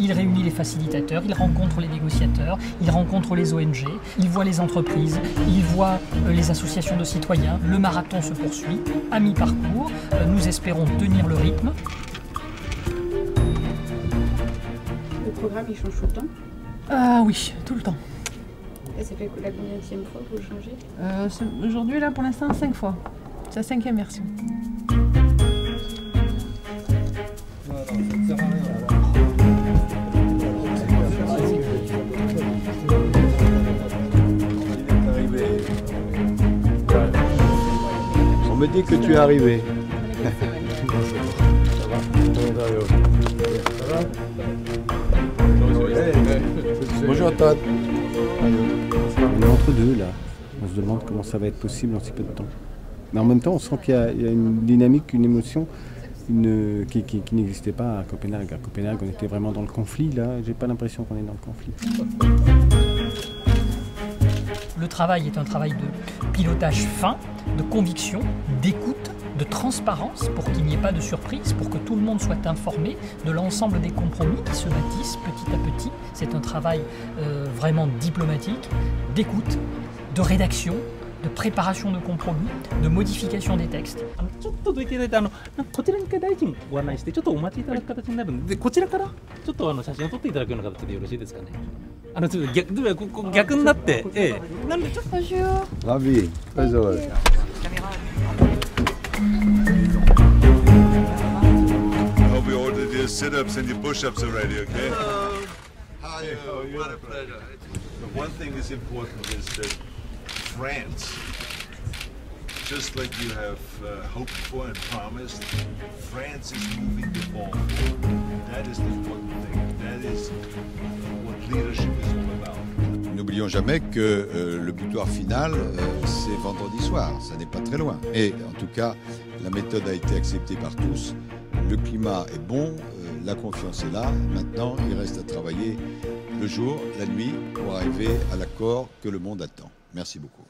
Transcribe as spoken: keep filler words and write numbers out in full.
il réunit les facilitateurs, il rencontre les négociateurs, il rencontre les O N G, il voit les entreprises, il voit euh, les associations de citoyens. Le marathon se poursuit à mi-parcours. Euh, nous espérons tenir le rythme. Le programme, il change tout le temps? Ah oui, tout le temps. Et ça fait la combienième fois que vous changez? euh, Aujourd'hui, là, pour l'instant, cinq fois. C'est la cinquième version. On me dit que tu es arrivé. Bonjour Todd. On est entre deux là. On se demande comment ça va être possible en si peu de temps. Mais en même temps, on sent qu'il y, y a une dynamique, une émotion une, qui, qui, qui n'existait pas à Copenhague. À Copenhague, on était vraiment dans le conflit. Là, j'ai pas l'impression qu'on est dans le conflit. Le travail est un travail de pilotage fin, de conviction, d'écoute, de transparence pour qu'il n'y ait pas de surprise, pour que tout le monde soit informé de l'ensemble des compromis qui se bâtissent petit à petit. C'est un travail euh, vraiment diplomatique, d'écoute, de rédaction, de préparation de compromis, de modification des textes. ちょっとどいていただいて、あのこちらに一回大臣ご案内して、ちょっとお待ちいただく形になるので、こちらからちょっとあの写真を撮っていただくような形でよろしいですかね。あのちょっと逆ではここ逆になって、ええ、なんでちょっと。 Ravi, très heureux. I hope you ordered your sit-ups and your push-ups already, okay? Hello. How are you? What a pleasure. The one thing that's important is that France, just like you have uh, hoped for and promised, France is moving the ball. That is the important thing. That is what leadership is all about. N'oublions jamais que euh, le butoir final, euh, c'est vendredi soir, ça n'est pas très loin. Et en tout cas, la méthode a été acceptée par tous, le climat est bon, euh, la confiance est là. Maintenant, il reste à travailler le jour, la nuit, pour arriver à l'accord que le monde attend. Merci beaucoup.